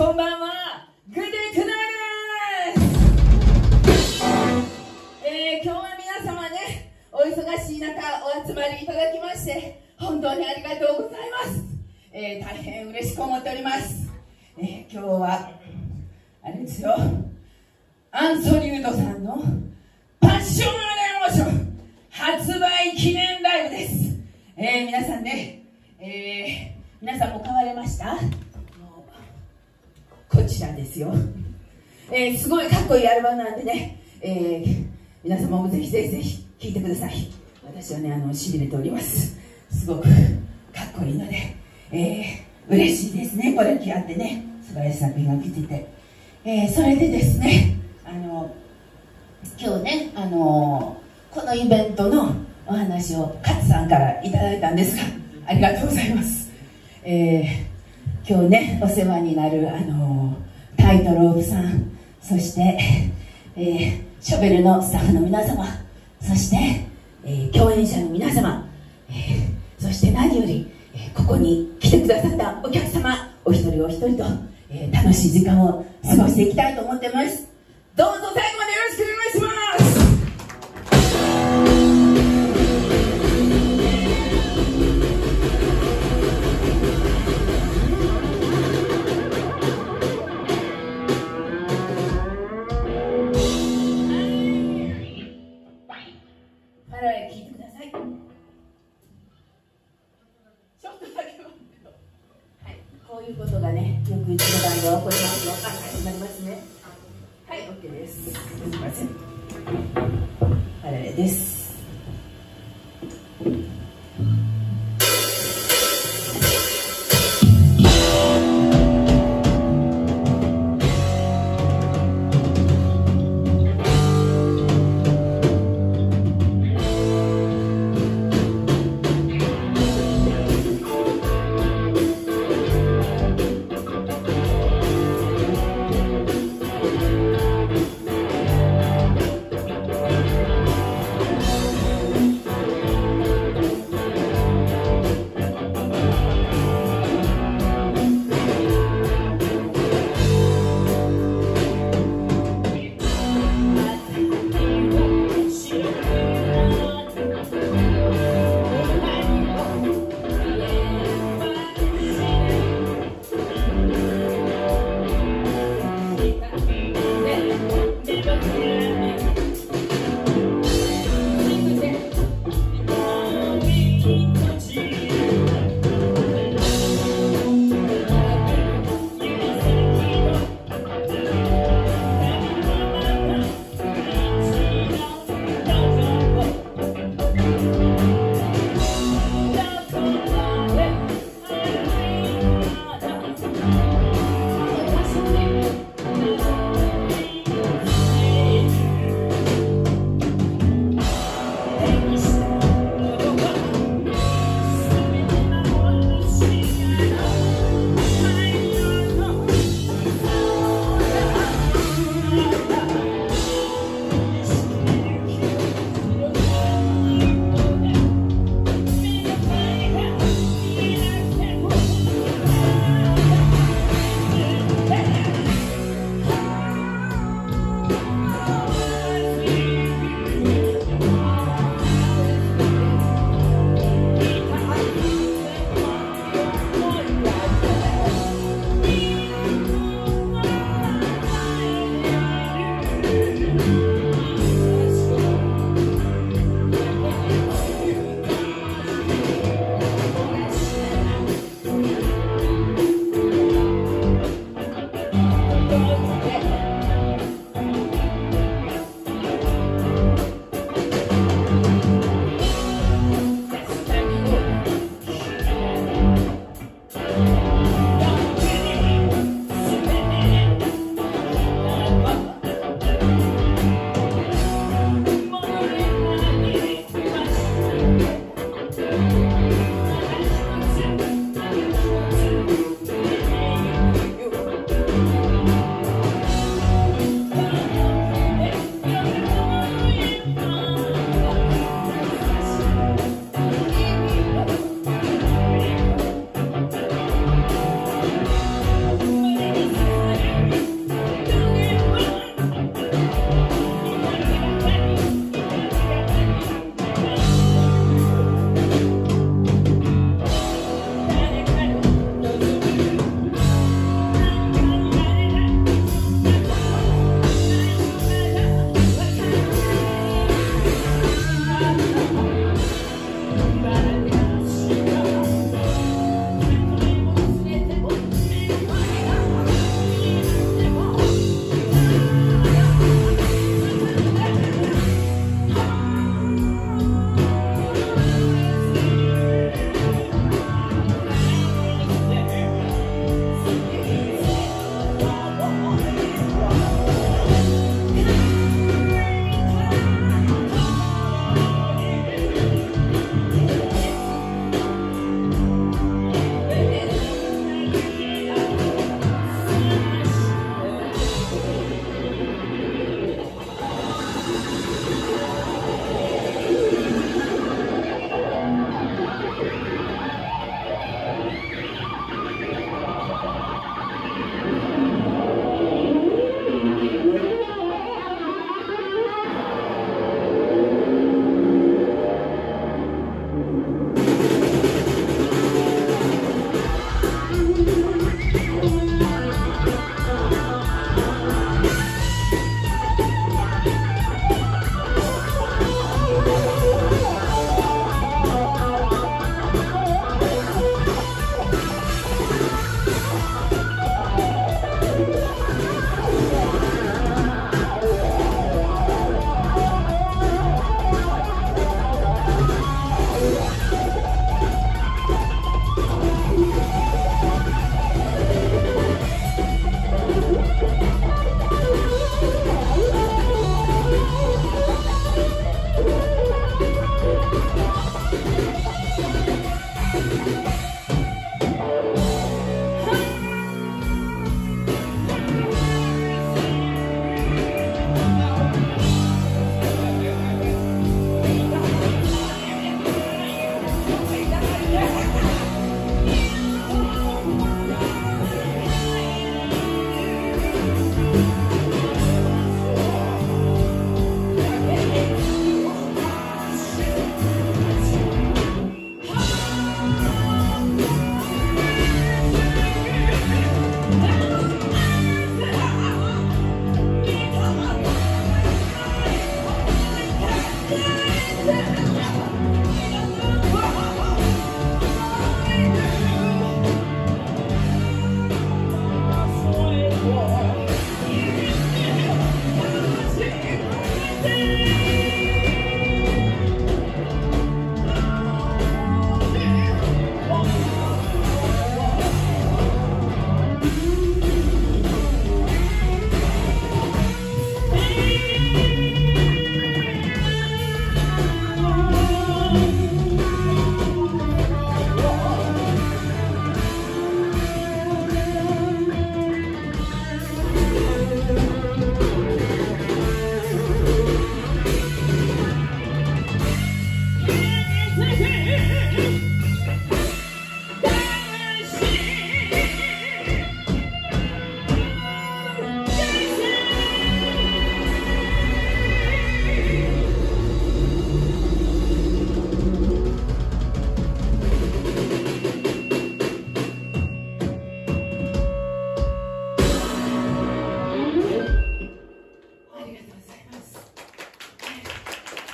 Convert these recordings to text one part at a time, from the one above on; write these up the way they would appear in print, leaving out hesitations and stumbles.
こんばんは。グッドトゥナイです。今日は皆様ね、お忙しい中お集まりいただきまして本当にありがとうございます。大変嬉しく思っております。今日はあれですよ、アンソニウッドさんのパッションアレモーション発売記念ライブです。皆さんね、皆さんも買われました？こちらですよ。すごいかっこいいアルバムなんでね、皆様もぜひぜひぜひ聴いてください。私はね、しびれております。すごくかっこいいので、嬉しいですね。これ着合ってね、素晴らしい作品が来てて、それでですね、今日ね、このイベントのお話を勝さんからいただいたんですが、ありがとうございます。今日ね、お世話になるタイトロープさん、そして、ショベルのスタッフの皆様、そして、共演者の皆様、そして何より、ここに来てくださったお客様お一人お一人と、楽しい時間を過ごしていきたいと思ってます。どうぞ最後までよろしくお願いします。聞いてください。ちょっとだけ待ってよ。はい、こういうことがね、よくうちの番では起こりますの。始まりますね。はい、OK です。すみません。あれです。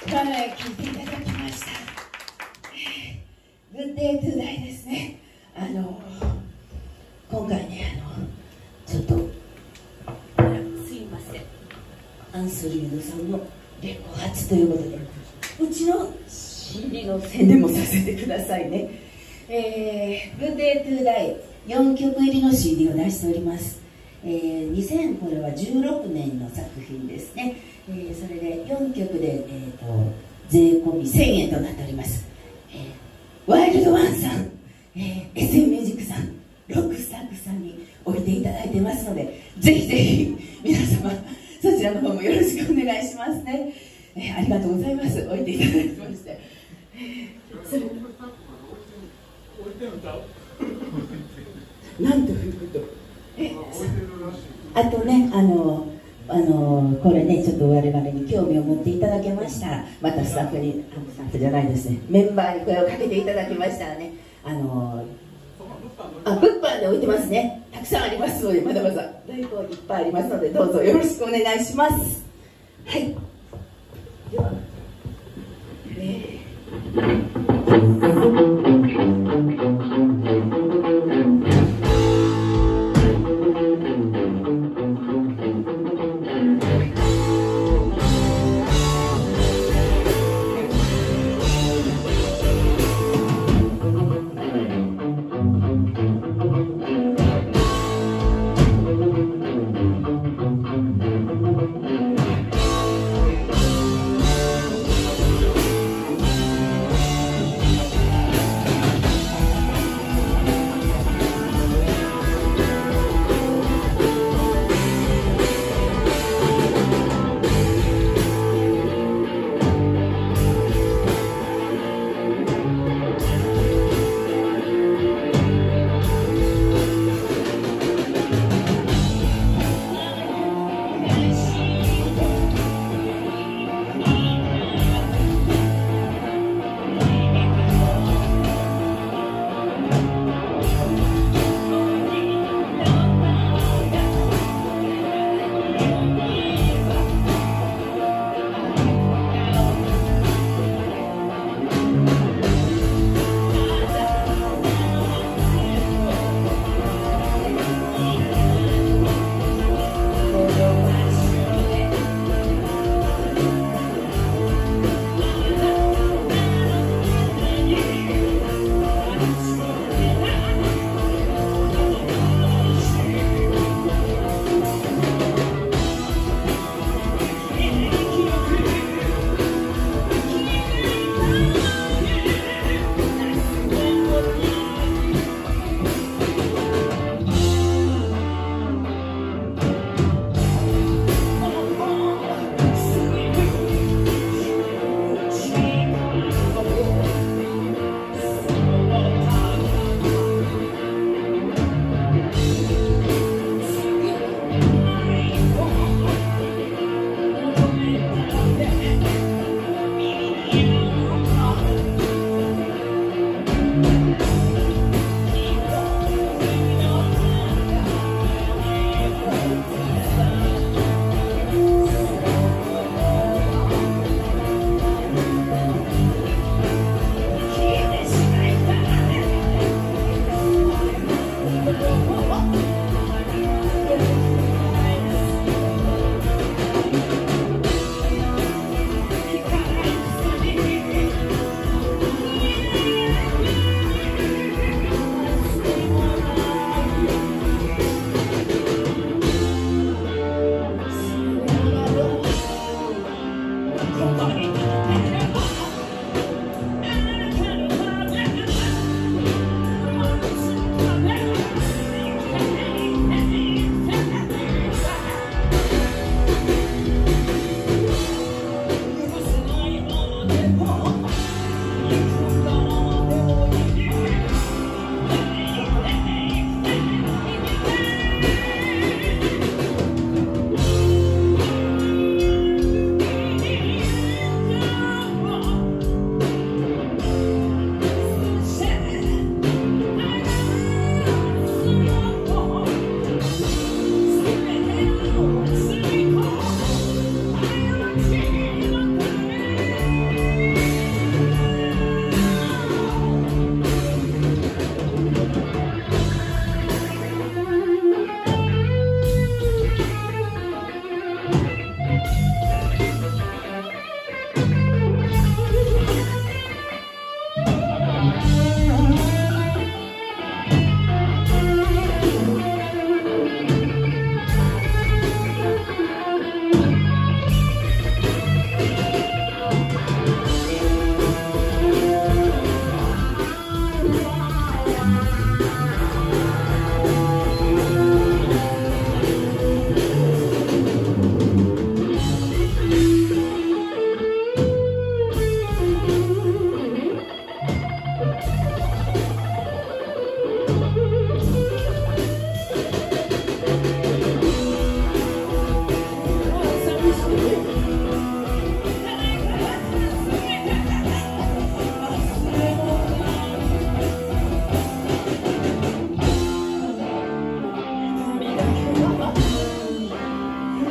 はい聞いていただきました。グッデイトゥダイですね。今回ねちょっとすいません、アンスリードさんのレコ発ということでうちの CD の宣伝もさせてくださいね。グッデイトゥダイ4曲入りの CD を出しております。これは16年の作品ですね。それで4曲で、税込み1000円となっております。ワイルドワンさん、SM ミュージックさん、ロックスタッフさんに置いていただいてますので、ぜひぜひ皆様そちらの方もよろしくお願いしますね。ありがとうございます。置いていただきまして。なんということ。あとね、これね、ちょっと我々に興味を持っていただけましたら、またスタッフに、スタッフじゃないですね、メンバーに声をかけていただきましたらね、物販で置いてますね。たくさんありますので、まだまだ在庫いっぱいありますので、どうぞよろしくお願いします。はい。では。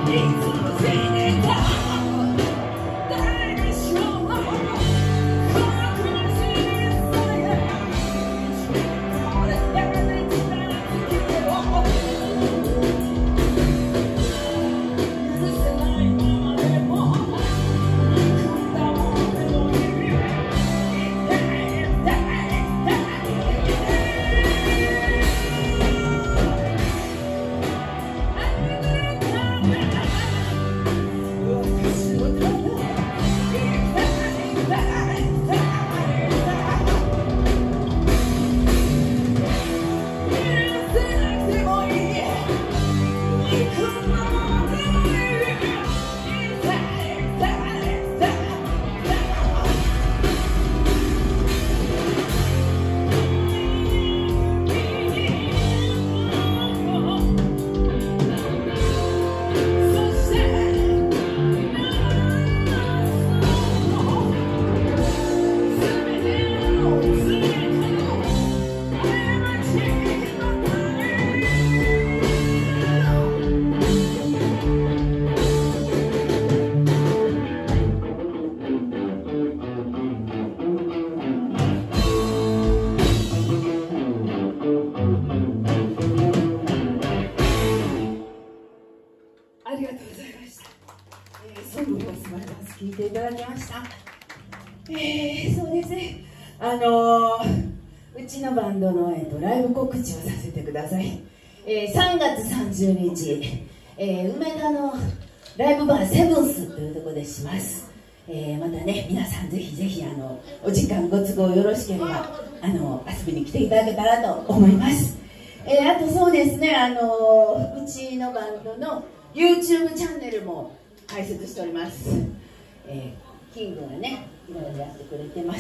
ありがとうございました。ソングを素晴らしく聴いていただきました。そうですね。うちのバンドの、ライブ告知をさせてください。3月30日、梅田のライブバーセブンスというところでします。またね、皆さんぜひぜひお時間ご都合よろしければ遊びに来ていただけたらと思います。あとそうですね、うちのバンドの YouTube チャンネルも開設しております。キングがね、いろいろやってくれてます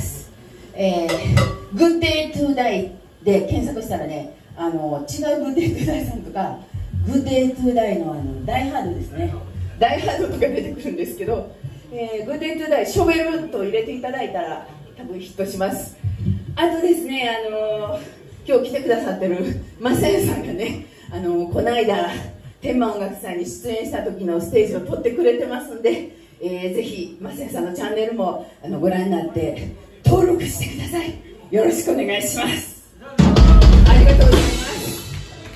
。Good Day to Die で検索したらね、違う Good Day to Die さんとか、Good Day to Die のダイハードですね。ダイハードとか出てくるんですけど、Good Day to Die ショベルと入れていただいたら多分ヒットします。あとですね、今日来てくださってるマサヤさんがね、この間天満音楽祭に出演した時のステージを撮ってくれてますんで、ぜひマサヤさんのチャンネルもご覧になって登録してください。よろしくお願いします。ありがとうございます。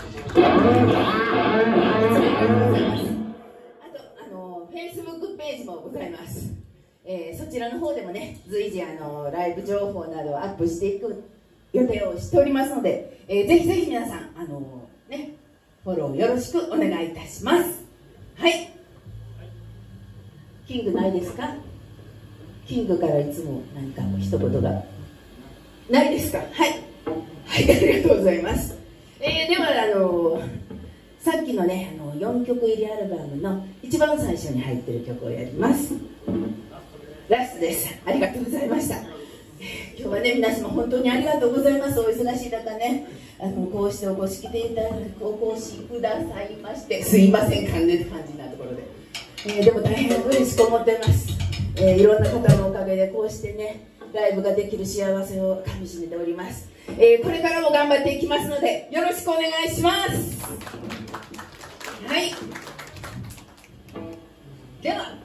あとFacebook ページもございます。そちらの方でもね、随時ライブ情報などをアップしていく予定をしておりますので、ぜひぜひ皆さんね、フォローよろしくお願いいたします。はい。キングないですか？キングからいつも何か一言がないですか？はい。はい、ありがとうございます。ではさっきのね4曲入りアルバムの一番最初に入ってる曲をやります。ラストです。ありがとうございました。今日はね、皆様本当にありがとうございます。お忙しい中ね、こうしてお越し来ていただく、お越しくださいまして、すいません、感じなところで。でも大変嬉しく思っています。いろんな方のおかげでこうしてね、ライブができる幸せをかみしめております。これからも頑張っていきますので、よろしくお願いします。はい。では。